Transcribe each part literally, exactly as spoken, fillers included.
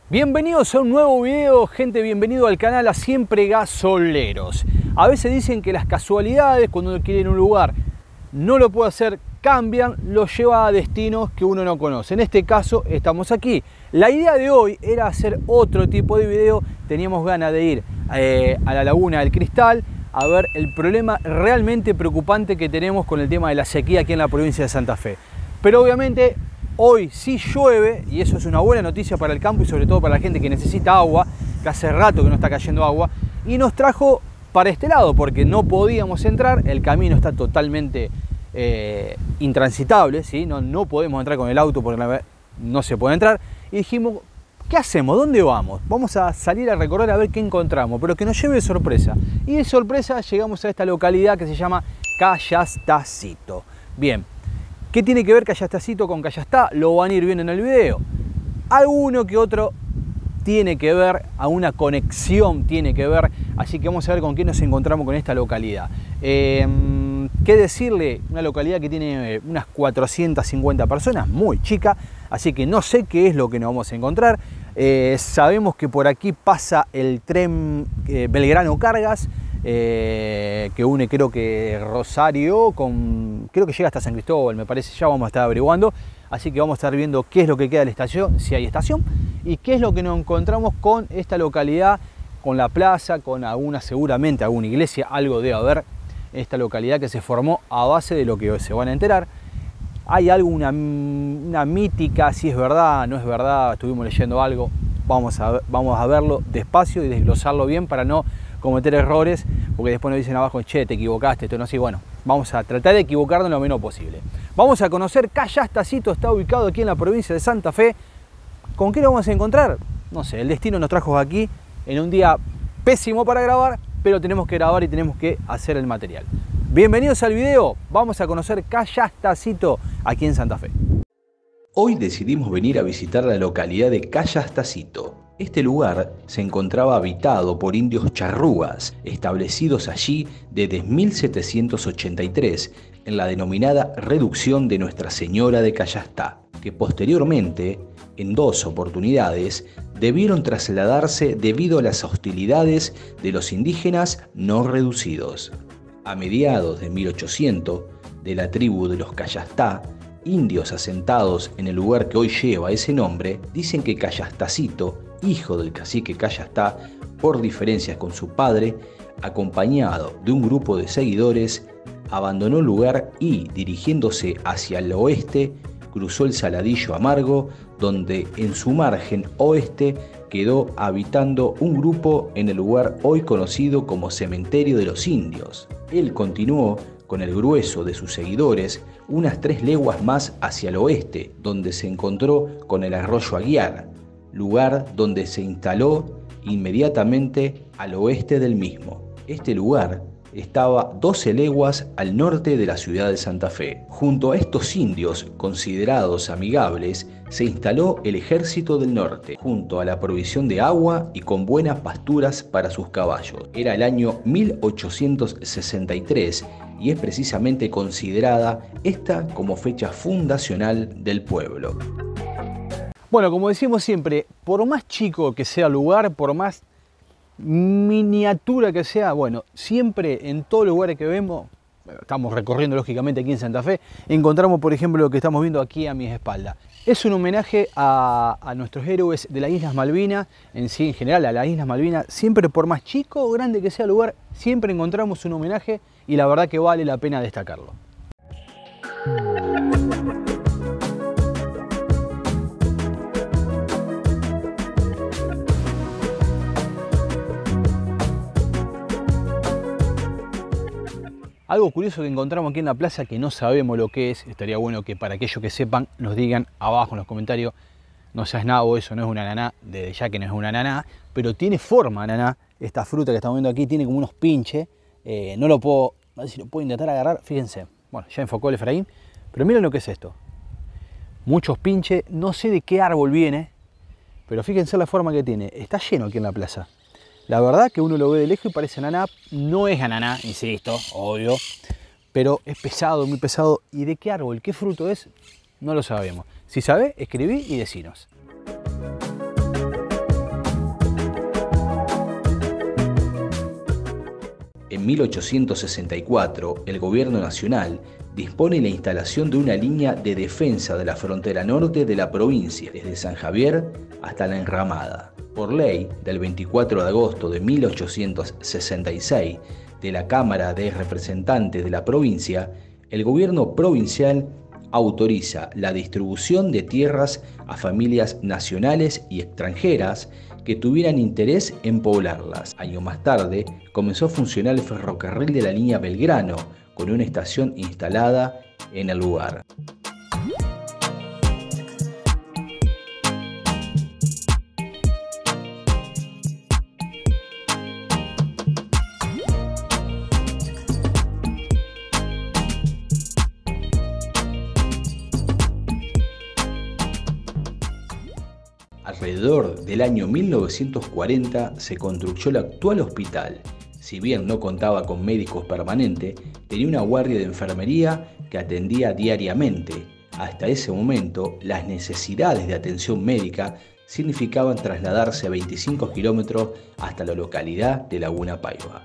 Bienvenidos a un nuevo video, gente, bienvenido al canal a Siempre Gasoleros. A veces dicen que las casualidades, cuando uno quiere ir a un lugar, no lo puede hacer, cambian, lo lleva a destinos que uno no conoce. En este caso, estamos aquí. La idea de hoy era hacer otro tipo de video. Teníamos ganas de ir eh, a la Laguna del Cristal a ver el problema realmente preocupante que tenemos con el tema de la sequía aquí en la provincia de Santa Fe. Pero obviamente hoy sí llueve y eso es una buena noticia para el campo y sobre todo para la gente que necesita agua, que hace rato que no está cayendo agua, y nos trajo para este lado porque no podíamos entrar, el camino está totalmente eh, intransitable, ¿sí? no, no podemos entrar con el auto porque no se puede entrar, y dijimos, ¿qué hacemos? ¿Dónde vamos? Vamos a salir a recorrer a ver qué encontramos, pero que nos lleve de sorpresa. Y de sorpresa llegamos a esta localidad que se llama Callastacito. Bien. ¿Qué tiene que ver Callastacito con Callastá? Lo van a ir viendo en el video. Alguno que otro tiene que ver, a una conexión tiene que ver, así que vamos a ver con qué nos encontramos con esta localidad. Eh, ¿Qué decirle? Una localidad que tiene unas cuatrocientas cincuenta personas, muy chica, así que no sé qué es lo que nos vamos a encontrar. Eh, sabemos que por aquí pasa el tren eh, Belgrano Cargas, Eh, que une creo que Rosario con, creo que llega hasta San Cristóbal, me parece, ya vamos a estar averiguando, así que vamos a estar viendo qué es lo que queda de la estación, si hay estación, y qué es lo que nos encontramos con esta localidad, con la plaza, con alguna, seguramente alguna iglesia, algo debe haber, esta localidad que se formó a base de lo que hoy se van a enterar. Hay algo, una, una mítica, si es verdad, no es verdad, estuvimos leyendo algo, vamos a, vamos a verlo despacio y desglosarlo bien para no cometer errores, porque después nos dicen abajo, che, te equivocaste, esto no sé, bueno, vamos a tratar de equivocarnos lo menos posible. Vamos a conocer Callastacito, está ubicado aquí en la provincia de Santa Fe. ¿Con qué lo vamos a encontrar? No sé, el destino nos trajo aquí en un día pésimo para grabar, pero tenemos que grabar y tenemos que hacer el material. Bienvenidos al video, vamos a conocer Callastacito aquí en Santa Fe. Hoy decidimos venir a visitar la localidad de Callastacito. Este lugar se encontraba habitado por indios charrúas, establecidos allí desde mil setecientos ochenta y tres, en la denominada reducción de Nuestra Señora de Callastá, que posteriormente, en dos oportunidades, debieron trasladarse debido a las hostilidades de los indígenas no reducidos. A mediados de mil ochocientos, de la tribu de los Callastá, indios asentados en el lugar que hoy lleva ese nombre, dicen que Callastacito, hijo del cacique Callastá, por diferencias con su padre, acompañado de un grupo de seguidores, abandonó el lugar y, dirigiéndose hacia el oeste, cruzó el Saladillo Amargo, donde en su margen oeste quedó habitando un grupo en el lugar hoy conocido como Cementerio de los Indios. Él continuó con el grueso de sus seguidores unas tres leguas más hacia el oeste, donde se encontró con el arroyo Aguiar, lugar donde se instaló inmediatamente al oeste del mismo. Este lugar estaba doce leguas al norte de la ciudad de Santa Fe. Junto a estos indios considerados amigables, se instaló el Ejército del Norte, junto a la provisión de agua y con buenas pasturas para sus caballos. Era el año mil ochocientos sesenta y tres y es precisamente considerada esta como fecha fundacional del pueblo. Bueno, como decimos siempre, por más chico que sea el lugar, por más miniatura que sea, bueno, siempre en todos los lugares que vemos, estamos recorriendo lógicamente aquí en Santa Fe, encontramos por ejemplo lo que estamos viendo aquí a mi espalda. Es un homenaje a, a nuestros héroes de las Islas Malvinas, en sí, en general a las Islas Malvinas, siempre por más chico o grande que sea el lugar, siempre encontramos un homenaje y la verdad que vale la pena destacarlo. Algo curioso que encontramos aquí en la plaza que no sabemos lo que es, estaría bueno que para aquellos que sepan nos digan abajo en los comentarios, no seas nabo, eso no es una ananá, desde ya que no es una ananá, pero tiene forma ananá, esta fruta que estamos viendo aquí tiene como unos pinches, eh, no lo puedo, a ver si lo puedo intentar agarrar, fíjense, bueno, ya enfocó el Efraín, pero miren lo que es esto, muchos pinches, no sé de qué árbol viene, pero fíjense la forma que tiene, está lleno aquí en la plaza. La verdad que uno lo ve de lejos y parece ananá, no es ananá, insisto, obvio, pero es pesado, muy pesado. ¿Y de qué árbol, qué fruto es? No lo sabemos. Si sabés, escribí y decinos. En mil ochocientos sesenta y cuatro, el gobierno nacional dispone la instalación de una línea de defensa de la frontera norte de la provincia, desde San Javier hasta La Enramada. Por ley del veinticuatro de agosto de mil ochocientos sesenta y seis de la Cámara de Representantes de la provincia, el gobierno provincial autoriza la distribución de tierras a familias nacionales y extranjeras que tuvieran interés en poblarlas. Años más tarde comenzó a funcionar el ferrocarril de la línea Belgrano, con una estación instalada en el lugar. Alrededor del año mil novecientos cuarenta se construyó el actual hospital. Si bien no contaba con médicos permanentes, tenía una guardia de enfermería que atendía diariamente. Hasta ese momento, las necesidades de atención médica significaban trasladarse a veinticinco kilómetros hasta la localidad de Laguna Paiva.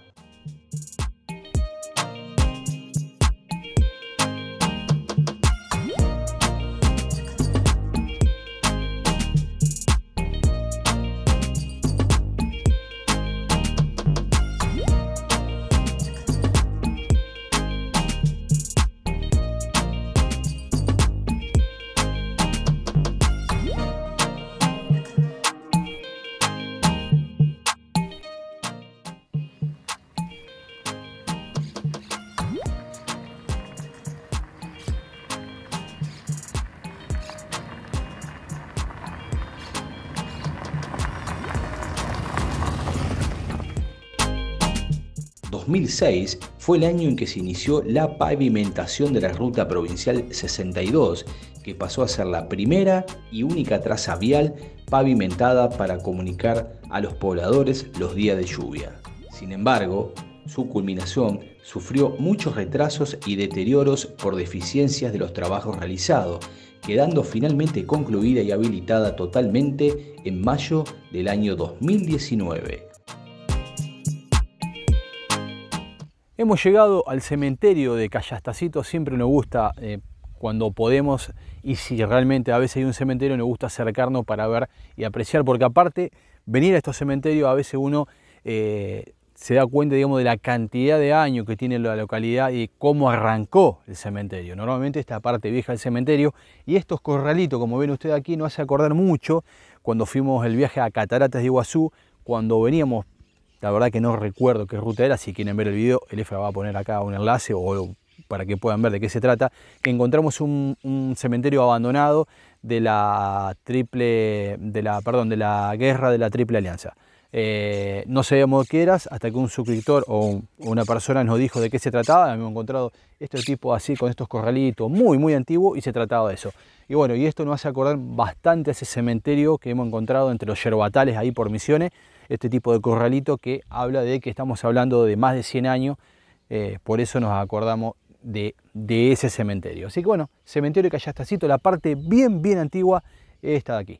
dos mil seis fue el año en que se inició la pavimentación de la Ruta Provincial sesenta y dos, que pasó a ser la primera y única traza vial pavimentada para comunicar a los pobladores los días de lluvia. Sin embargo, su culminación sufrió muchos retrasos y deterioros por deficiencias de los trabajos realizados, quedando finalmente concluida y habilitada totalmente en mayo del año dos mil diecinueve. Hemos llegado al cementerio de Callastacito. Siempre nos gusta, eh, cuando podemos, y si realmente a veces hay un cementerio, nos gusta acercarnos para ver y apreciar, porque aparte, venir a estos cementerios, a veces uno eh, se da cuenta, digamos, de la cantidad de años que tiene la localidad y cómo arrancó el cementerio. Normalmente esta parte vieja del cementerio, y estos corralitos, como ven ustedes aquí, nos hace acordar mucho cuando fuimos el viaje a Cataratas de Iguazú, cuando veníamos. La verdad que no recuerdo qué ruta era. Si quieren ver el video, el Efra va a poner acá un enlace o para que puedan ver de qué se trata. Que encontramos un, un cementerio abandonado de la triple, de la, perdón, de la guerra de la Triple Alianza. Eh, no sabíamos qué era hasta que un suscriptor o una persona nos dijo de qué se trataba. Hemos encontrado este tipo así con estos corralitos muy muy antiguos y se trataba de eso. Y bueno, y esto nos hace acordar bastante a ese cementerio que hemos encontrado entre los yerbatales ahí por Misiones. Este tipo de corralito que habla de que estamos hablando de más de cien años, eh, por eso nos acordamos de, de ese cementerio. Así que bueno, cementerio de Callastacito, la parte bien bien antigua, esta de aquí.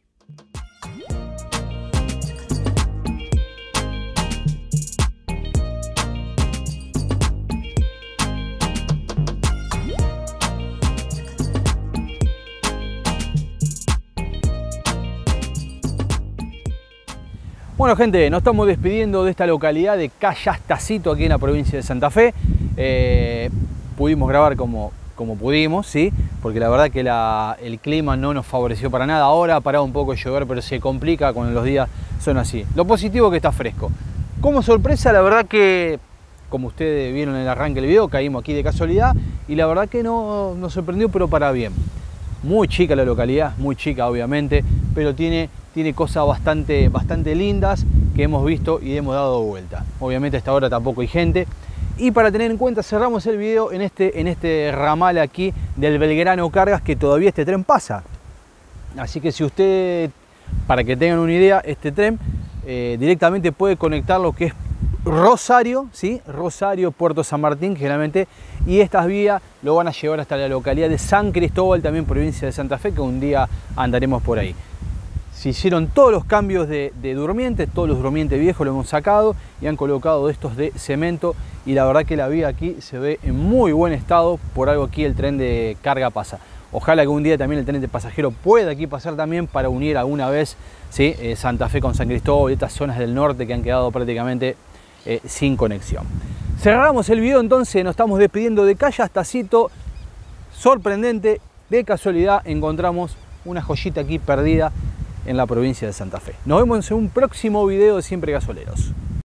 Bueno gente, nos estamos despidiendo de esta localidad de Callastacito, aquí en la provincia de Santa Fe. Eh, pudimos grabar como, como pudimos, ¿sí? Porque la verdad que la, el clima no nos favoreció para nada. Ahora ha parado un poco de llover, pero se complica cuando los días son así. Lo positivo es que está fresco. Como sorpresa, la verdad que, como ustedes vieron en el arranque del video, caímos aquí de casualidad y la verdad que no, nos sorprendió, pero para bien. Muy chica la localidad, muy chica obviamente, pero tiene, tiene cosas bastante, bastante lindas que hemos visto y hemos dado vuelta. Obviamente a esta hora tampoco hay gente. Y para tener en cuenta, cerramos el video en este, en este ramal aquí del Belgrano Cargas, que todavía este tren pasa. Así que si usted, para que tengan una idea, este tren eh, directamente puede conectar lo que es Rosario, ¿sí? Rosario, Puerto San Martín, generalmente, y estas vías lo van a llevar hasta la localidad de San Cristóbal, también provincia de Santa Fe, que un día andaremos por ahí. Se hicieron todos los cambios de, de durmientes, todos los durmientes viejos lo hemos sacado y han colocado estos de cemento, y la verdad que la vía aquí se ve en muy buen estado. Por algo aquí el tren de carga pasa. Ojalá que un día también el tren de pasajero pueda aquí pasar también para unir alguna vez, ¿sí? eh, Santa Fe con San Cristóbal y estas zonas del norte que han quedado prácticamente eh, sin conexión. Cerramos el video entonces, nos estamos despidiendo de Calle Astacito. Sorprendente, de casualidad encontramos una joyita aquí perdida en la provincia de Santa Fe. Nos vemos en un próximo video de Siempre Gasoleros.